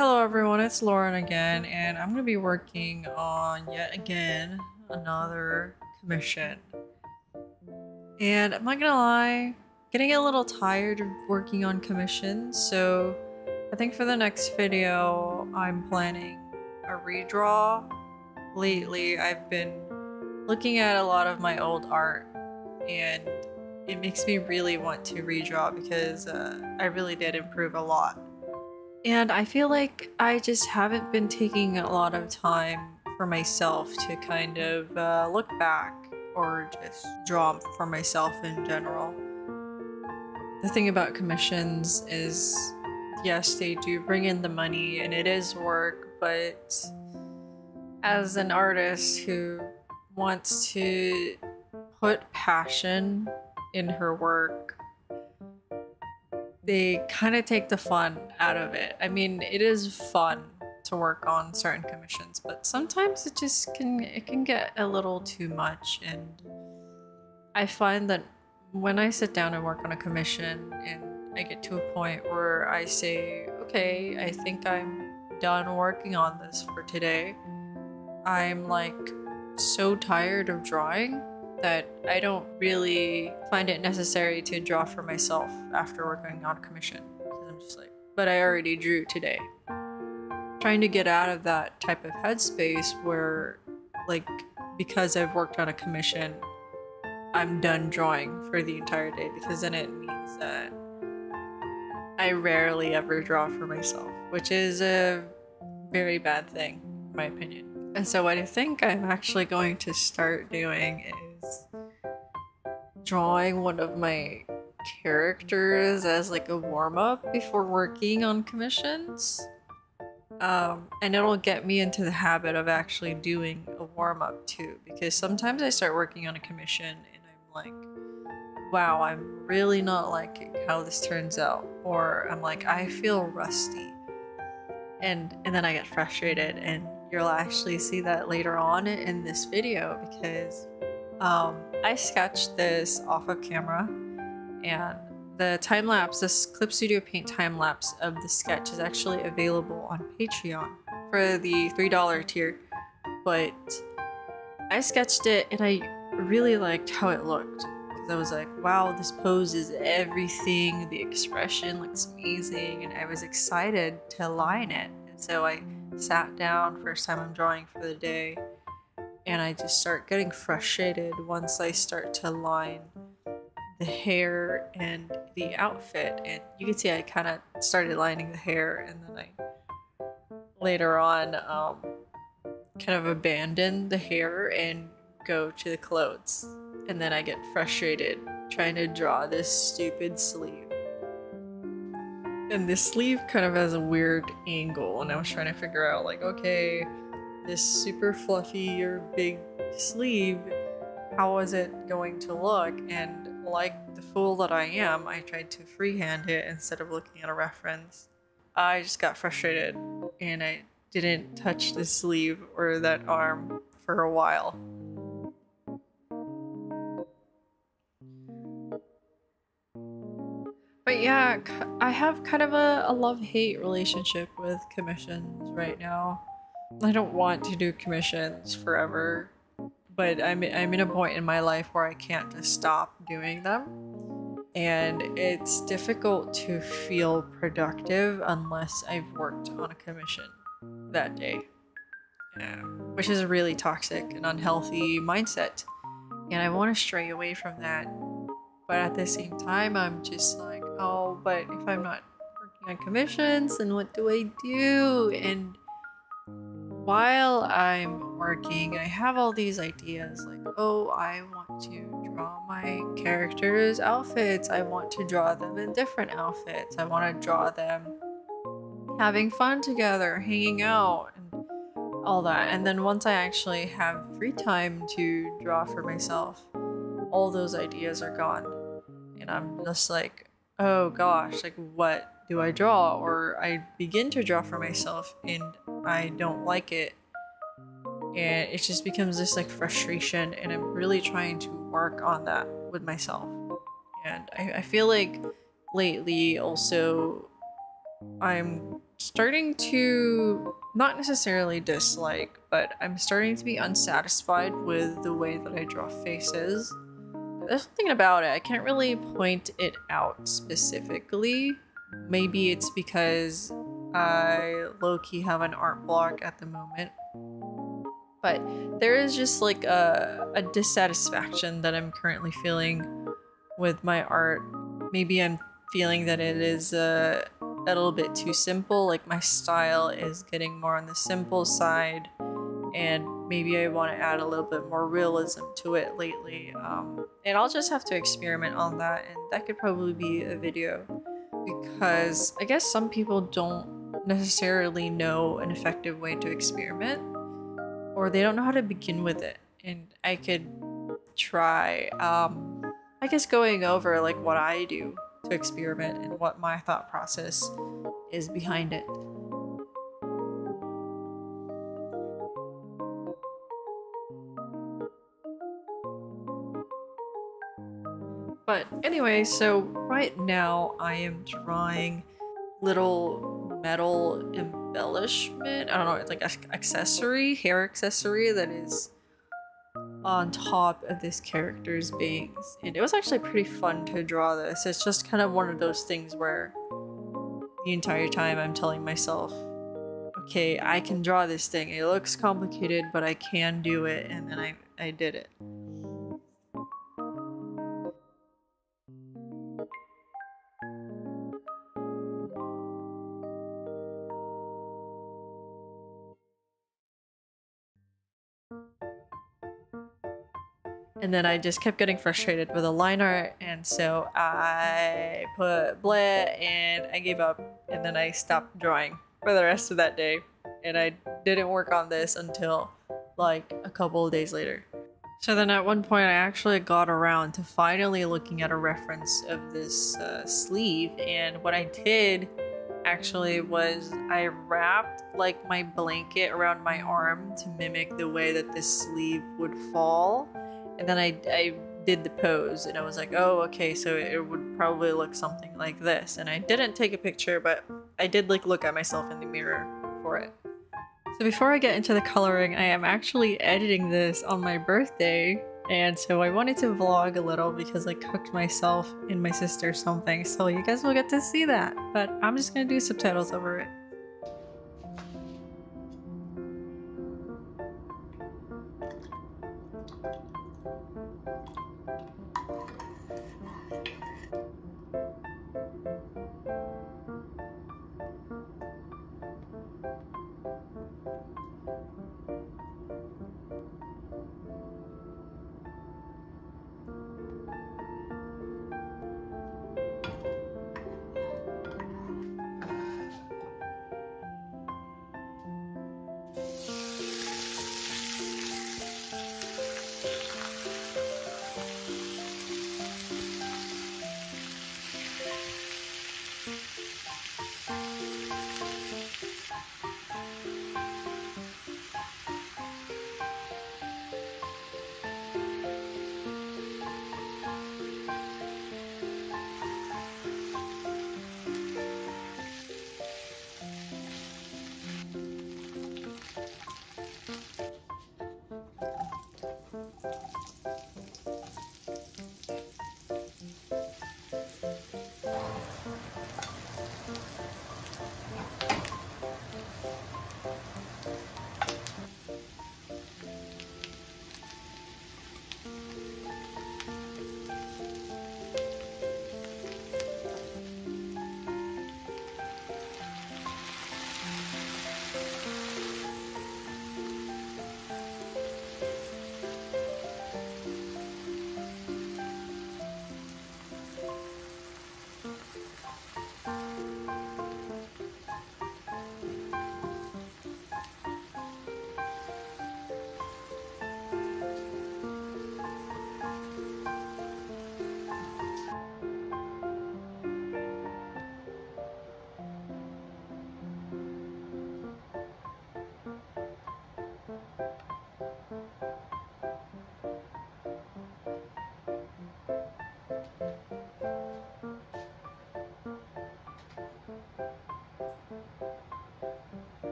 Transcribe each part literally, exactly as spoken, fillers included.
Hello everyone, it's Lauren again, and I'm going to be working on yet again another commission. And I'm not gonna lie, getting a little tired of working on commissions, so I think for the next video I'm planning a redraw. Lately I've been looking at a lot of my old art and it makes me really want to redraw because uh, I really did improve a lot. And I feel like I just haven't been taking a lot of time for myself to kind of uh, look back or just draw for myself in general. The thing about commissions is, yes, they do bring in the money and it is work, but as an artist who wants to put passion in her work, they kind of take the fun out of it. I mean, it is fun to work on certain commissions, but sometimes it just can it can get a little too much, and I find that when I sit down and work on a commission and I get to a point where I say, okay, I think I'm done working on this for today, I'm like so tired of drawing that I don't really find it necessary to draw for myself after working on a commission, because I'm just like, but I already drew today. Trying to get out of that type of headspace where, like, because I've worked on a commission, I'm done drawing for the entire day, because then it means that I rarely ever draw for myself, which is a very bad thing in my opinion. And so what I think I'm actually going to start doing is drawing one of my characters as like a warm-up before working on commissions. Um, and it'll get me into the habit of actually doing a warm-up too, because sometimes I start working on a commission and I'm like, wow, I'm really not liking how this turns out, or I'm like, I feel rusty, and and then I get frustrated, and you'll actually see that later on in this video, because um, I sketched this off of camera, and the time-lapse, this Clip Studio Paint time-lapse of the sketch is actually available on Patreon for the three dollar tier, but I sketched it and I really liked how it looked, because I was like, wow, this pose is everything, the expression looks amazing, and I was excited to line it. And so I sat down, first time I'm drawing for the day, and I just start getting frustrated once I start to line the hair and the outfit. And you can see I kind of started lining the hair, and then I later on um, kind of abandon the hair and go to the clothes, and then I get frustrated trying to draw this stupid sleeve. And this sleeve kind of has a weird angle, and I was trying to figure out, like, okay, this super fluffy or big sleeve, how is it going to look? And like the fool that I am, I tried to freehand it instead of looking at a reference. I just got frustrated and I didn't touch the sleeve or that arm for a while. But yeah, I have kind of a, a love-hate relationship with commissions right now. I don't want to do commissions forever, but I'm, I'm in a point in my life where I can't just stop doing them. And it's difficult to feel productive unless I've worked on a commission that day. Yeah, which is a really toxic and unhealthy mindset. And I want to stray away from that. But at the same time, I'm just like, oh, but if I'm not working on commissions, then what do I do? And while I'm working, I have all these ideas like, oh, I want to draw my characters' outfits. I want to draw them in different outfits. I want to draw them having fun together, hanging out, and all that. And then once I actually have free time to draw for myself, all those ideas are gone. And I'm just like, oh gosh, like what do I draw? Or I begin to draw for myself and I don't like it, and it just becomes this like frustration, and I'm really trying to work on that with myself. And I, I feel like lately also I'm starting to not necessarily dislike, but I'm starting to be unsatisfied with the way that I draw faces. There's something about it. I can't really point it out specifically. Maybe it's because I low-key have an art block at the moment. But there is just like a, a dissatisfaction that I'm currently feeling with my art. Maybe I'm feeling that it is uh, a little bit too simple. Like my style is getting more on the simple side. And maybe I want to add a little bit more realism to it lately. Um, and I'll just have to experiment on that, and that could probably be a video. Because I guess some people don't necessarily know an effective way to experiment, or they don't know how to begin with it. And I could try, um, I guess going over like what I do to experiment and what my thought process is behind it. But anyway, so right now I am drawing little metal embellishment. I don't know, it's like an accessory, hair accessory that is on top of this character's bangs. And it was actually pretty fun to draw this. It's just kind of one of those things where the entire time I'm telling myself, okay, I can draw this thing. It looks complicated, but I can do it. And then I, I did it. And then I just kept getting frustrated with the line art, and so I put bleh and I gave up, and then I stopped drawing for the rest of that day. And I didn't work on this until like a couple of days later. So then at one point I actually got around to finally looking at a reference of this uh, sleeve, and what I did actually was I wrapped like my blanket around my arm to mimic the way that this sleeve would fall. And then I, I did the pose, and I was like, oh, okay, so it would probably look something like this. And I didn't take a picture, but I did like look at myself in the mirror for it. So before I get into the coloring, I am actually editing this on my birthday. And so I wanted to vlog a little because I cooked myself and my sister something. So you guys will get to see that. But I'm just gonna do subtitles over it.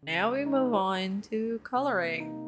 now we move on to coloring.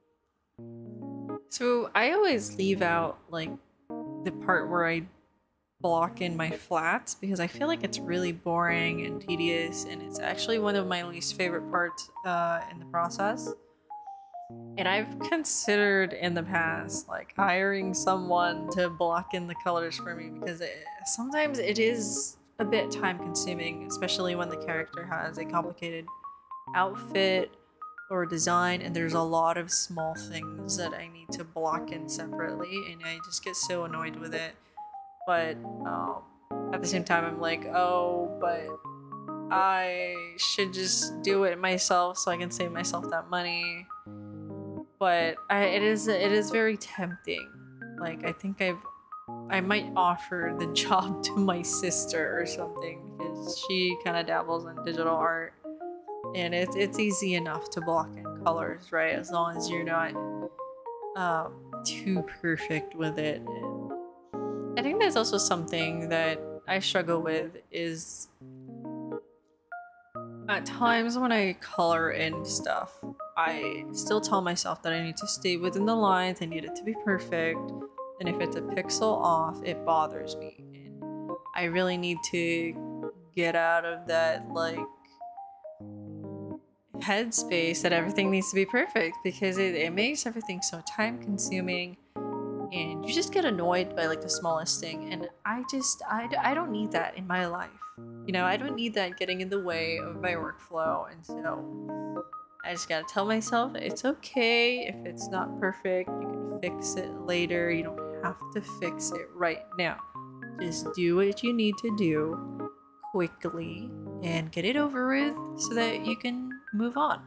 So I always leave out like the part where I block in my flats because I feel like it's really boring and tedious, and it's actually one of my least favorite parts uh, in the process. And I've considered in the past like hiring someone to block in the colors for me because it, sometimes it is a bit time consuming, especially when the character has a complicated outfit or design and there's a lot of small things that I need to block in separately, and I just get so annoyed with it. But um, at the same time I'm like, oh, but I should just do it myself so I can save myself that money. But I, it is it is very tempting. Like I think I've I might offer the job to my sister or something because she kind of dabbles in digital art, and it's it's easy enough to block in colors, right? As long as you're not um, too perfect with it. And I think that's also something that I struggle with is at times when I color in stuff, I still tell myself that I need to stay within the lines, I need it to be perfect, and if it's a pixel off, it bothers me. And I really need to get out of that like headspace that everything needs to be perfect because it, it makes everything so time consuming and you just get annoyed by like the smallest thing, and I just I, I don't need that in my life, you know. I don't need that getting in the way of my workflow, and so I just gotta tell myself it's okay if it's not perfect, you can fix it later, you don't have to fix it right now. Just do what you need to do quickly and get it over with so that you can move on.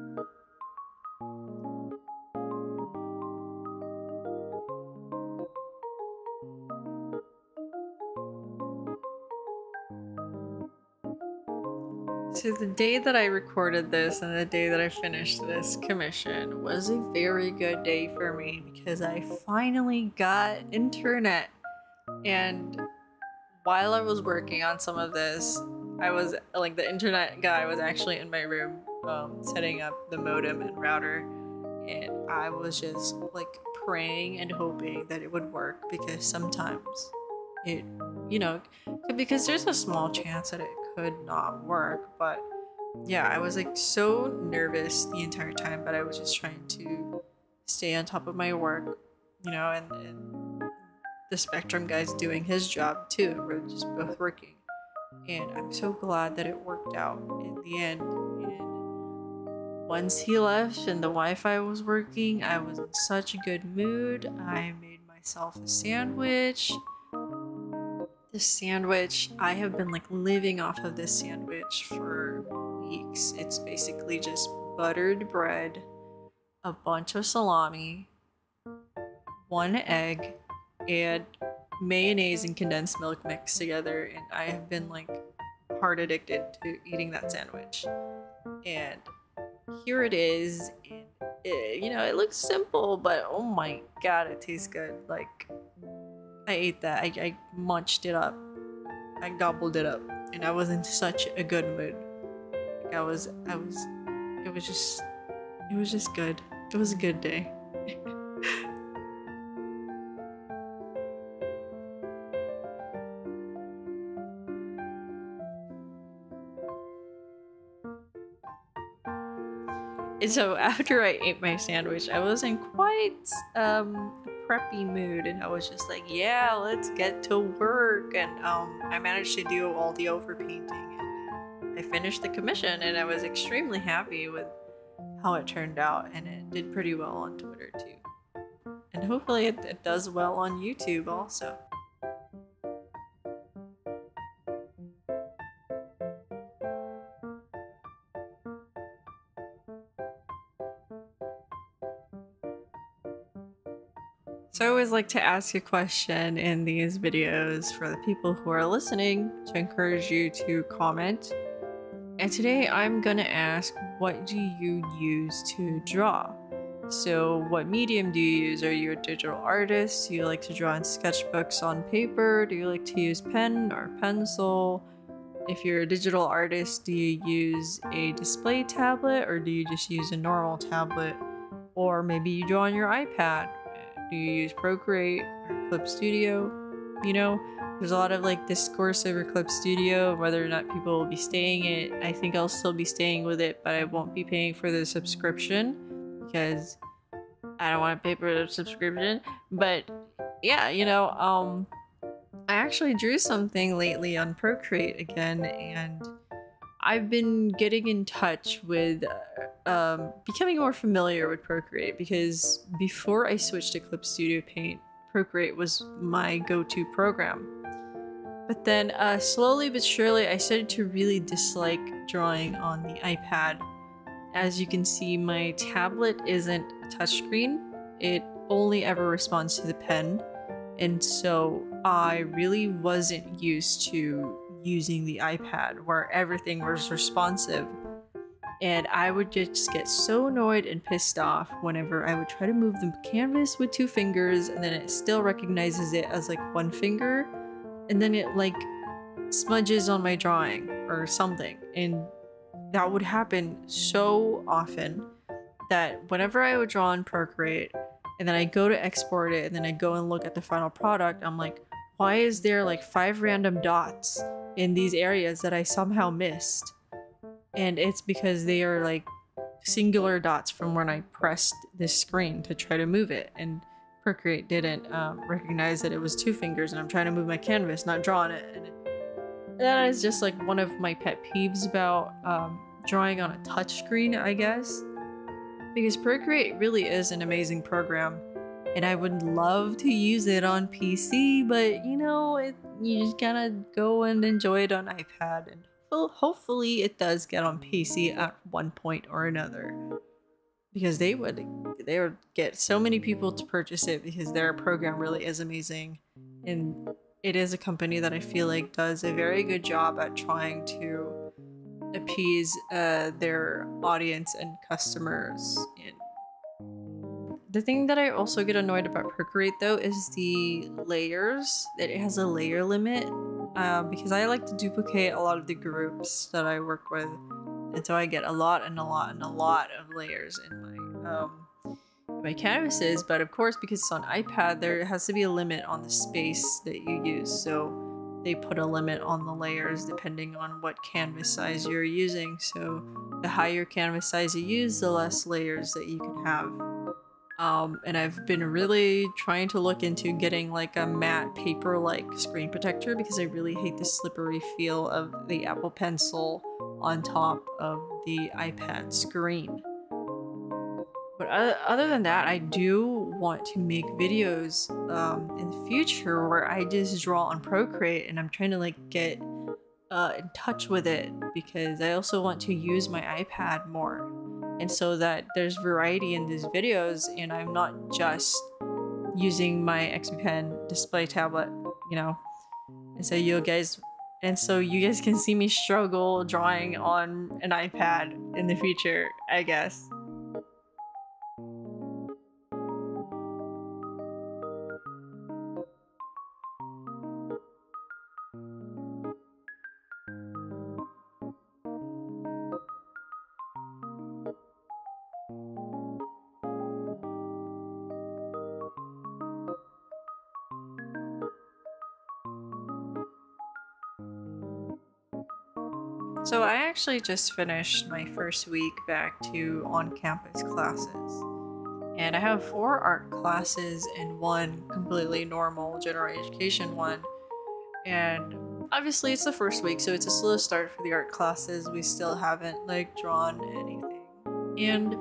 So the day that I recorded this and the day that I finished this commission was a very good day for me because I finally got internet. And while I was working on some of this, I was like, the internet guy was actually in my room um, setting up the modem and router, and I was just like praying and hoping that it would work because sometimes it, you know, because there's a small chance that it could not work. But yeah, I was like so nervous the entire time, but I was just trying to stay on top of my work, you know, and, and the Spectrum guy's doing his job too. We're just both working, and I'm so glad that it worked out in the end. And once he left and the Wi-Fi was working, I was in such a good mood. I made myself a sandwich. This sandwich, I have been like living off of this sandwich for weeks. It's basically just buttered bread, a bunch of salami, one egg, and mayonnaise and condensed milk mixed together, and I have been like hard addicted to eating that sandwich. And here it is, and it, you know, it looks simple, but oh my god, it tastes good. Like, I ate that. I, I munched it up. I gobbled it up, and I was in such a good mood. Like I was, I was, it was just, it was just good. It was a good day. And so after I ate my sandwich, I was in quite um, a preppy mood, and I was just like, yeah, let's get to work. And um, I managed to do all the overpainting, and I finished the commission, and I was extremely happy with how it turned out, and it did pretty well on Twitter too. And hopefully it, it does well on YouTube also. So I always like to ask a question in these videos for the people who are listening to encourage you to comment. And today I'm gonna ask, what do you use to draw? So what medium do you use? Are you a digital artist? Do you like to draw in sketchbooks on paper? Do you like to use pen or pencil? if you're a digital artist, do you use a display tablet or do you just use a normal tablet? Or maybe you draw on your iPad. Do you use Procreate or Clip Studio? You know, there's a lot of like discourse over Clip Studio, whether or not people will be staying it. I think I'll still be staying with it, but I won't be paying for the subscription because I don't want to pay for the subscription. But yeah, you know, um, I actually drew something lately on Procreate again, and I've been getting in touch with uh, um, becoming more familiar with Procreate, because before I switched to Clip Studio Paint, Procreate was my go-to program. But then uh, slowly but surely I started to really dislike drawing on the iPad. As you can see, my tablet isn't a touchscreen. It only ever responds to the pen. And so I really wasn't used to using the iPad where everything was responsive. And I would just get so annoyed and pissed off whenever I would try to move the canvas with two fingers and then it still recognizes it as like one finger, and then it like smudges on my drawing or something. And that would happen so often that whenever I would draw on Procreate and then I go to export it and then I go and look at the final product, I'm like, why is there like five random dots in these areas that I somehow missed? And it's because they are like singular dots from when I pressed this screen to try to move it, and Procreate didn't um, recognize that it was two fingers and I'm trying to move my canvas, not draw on it. And that is just like one of my pet peeves about um, drawing on a touch screen, I guess. Because Procreate really is an amazing program, and I would love to use it on P C, but you know, it, you just gotta go and enjoy it on iPad, and well, hopefully it does get on P C at one point or another. Because they would they would get so many people to purchase it because their program really is amazing. And it is a company that I feel like does a very good job at trying to appease uh, their audience and customers. And the thing that I also get annoyed about Procreate though is the layers. That it has a layer limit, uh, because I like to duplicate a lot of the groups that I work with, and so I get a lot and a lot and a lot of layers in my um, my canvases. But of course, because it's on iPad, there has to be a limit on the space that you use, so they put a limit on the layers depending on what canvas size you're using. So the higher canvas size you use, the less layers that you can have. Um, and I've been really trying to look into getting like a matte paper-like screen protector, because I really hate the slippery feel of the Apple Pencil on top of the iPad screen. But other than that, I do want to make videos um, in the future where I just draw on Procreate, and I'm trying to like get uh, in touch with it, because I also want to use my iPad more. And so that there's variety in these videos, and I'm not just using my X P Pen display tablet, you know. And so you guys, and so you guys can see me struggle drawing on an iPad in the future, I guess. So I actually just finished my first week back to on-campus classes. And I have four art classes and one completely normal general education one. And obviously it's the first week, so it's a slow start for the art classes. We still haven't like drawn anything. And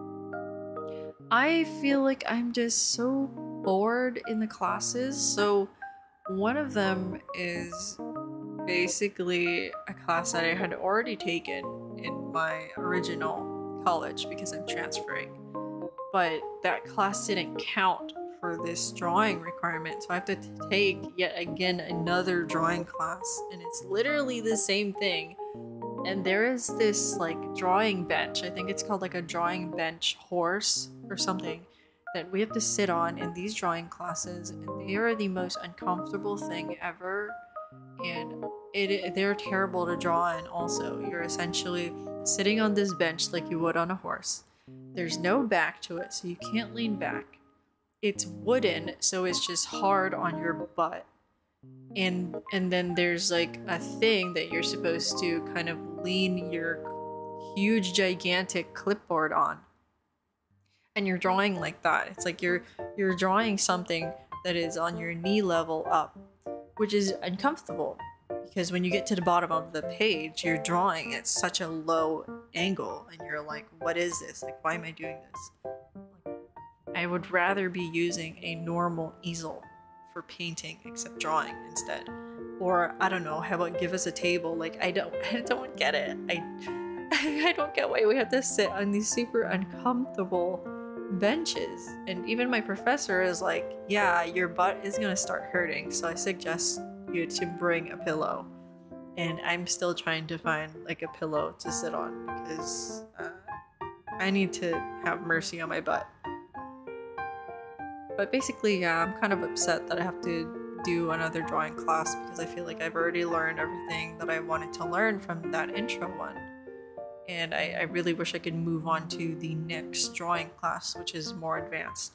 I feel like I'm just so bored in the classes. So one of them is basically a class that I had already taken in my original college because I'm transferring, but that class didn't count for this drawing requirement, so I have to take yet again another drawing class, and it's literally the same thing. And there is this like drawing bench, I think it's called like a drawing bench horse or something, that we have to sit on in these drawing classes, and they are the most uncomfortable thing ever. And it they're terrible to draw in also. You're essentially sitting on this bench like you would on a horse. There's no back to it, so you can't lean back. It's wooden, so it's just hard on your butt. And and then there's like a thing that you're supposed to kind of lean your huge gigantic clipboard on. And you're drawing like that. It's like you're you're drawing something that is on your knee level up, which is uncomfortable because when you get to the bottom of the page, you're drawing at such a low angle and you're like, what is this? Like, why am I doing this? I would rather be using a normal easel for painting except drawing instead. Or I don't know, how about give us a table? Like, I don't I don't get it. I I don't get why we have to sit on these super uncomfortable benches. And even my professor is like, yeah, your butt is gonna start hurting, so I suggest you to bring a pillow. And I'm still trying to find like a pillow to sit on because uh, I need to have mercy on my butt. But basically, yeah, I'm kind of upset that I have to do another drawing class because I feel like I've already learned everything that I wanted to learn from that intro one. And I, I really wish I could move on to the next drawing class, which is more advanced.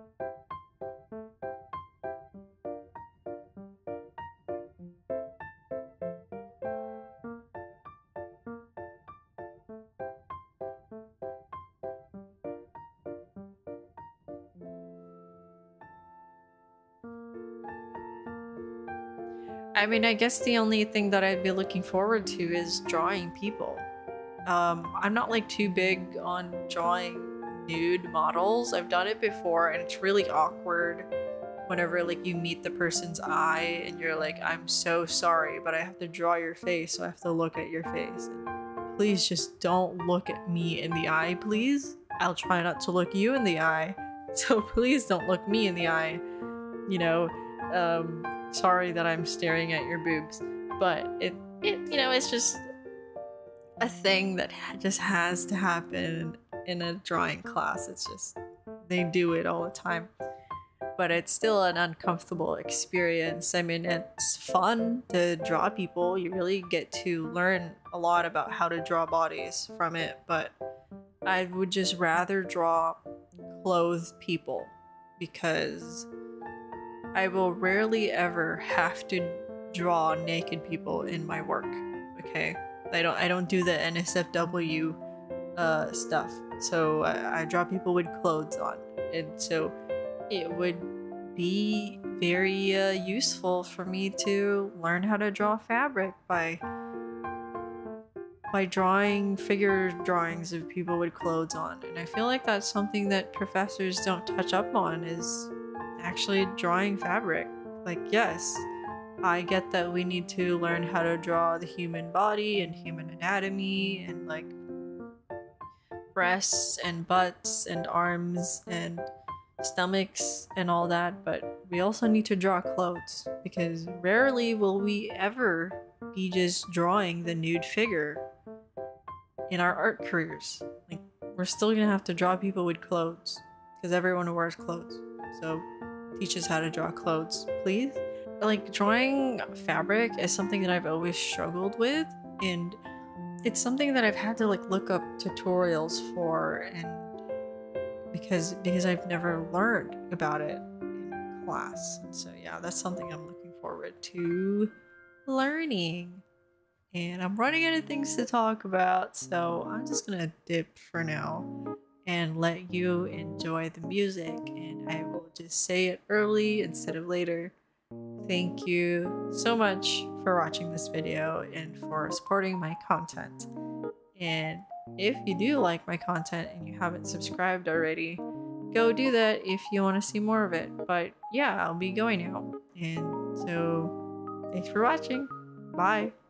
I mean, I guess the only thing that I'd be looking forward to is drawing people. Um, I'm not like too big on drawing nude models. I've done it before and it's really awkward whenever like you meet the person's eye and you're like, I'm so sorry, but I have to draw your face, so I have to look at your face. And please just don't look at me in the eye, please. I'll try not to look you in the eye, so please don't look me in the eye. You know, um, sorry that I'm staring at your boobs, but it, it, you know, it's just a thing that just has to happen in a drawing class. It's just, they do it all the time. But it's still an uncomfortable experience. I mean, it's fun to draw people. You really get to learn a lot about how to draw bodies from it, but I would just rather draw clothed people because I will rarely ever have to draw naked people in my work, okay? I don't I don't do the N S F W uh, stuff, so I, I draw people with clothes on, and so it would be very uh, useful for me to learn how to draw fabric by by drawing figure drawings of people with clothes on. And I feel like that's something that professors don't touch up on, is actually drawing fabric. Like, yes, I get that we need to learn how to draw the human body and human anatomy and like breasts and butts and arms and stomachs and all that, but we also need to draw clothes because rarely will we ever be just drawing the nude figure in our art careers. Like, we're still gonna have to draw people with clothes because everyone wears clothes. So teach us how to draw clothes, please. Like, drawing fabric is something that I've always struggled with, and it's something that I've had to like look up tutorials for, and because because I've never learned about it in class. And so yeah, that's something I'm looking forward to learning. And I'm running out of things to talk about, so I'm just gonna dip for now and let you enjoy the music, and I will just say it early instead of later. Thank you so much for watching this video and for supporting my content. And if you do like my content and you haven't subscribed already, go do that if you want to see more of it. But yeah, I'll be going out. And so thanks for watching. Bye.